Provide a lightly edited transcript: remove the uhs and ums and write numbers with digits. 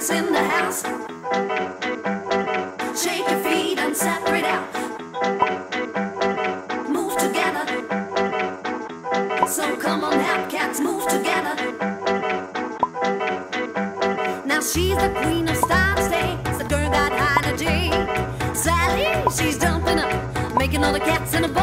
cats in the house. Shake your feet and separate out. Move together. So come on now, cats, move together. Now she's the queen of style stays. The girl got high energy. Sally, she's jumping up, making all the cats in a